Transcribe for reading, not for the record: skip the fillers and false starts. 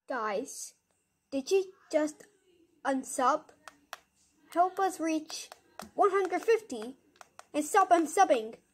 Guys, did you just unsub? Help us reach 150 and stop unsubbing.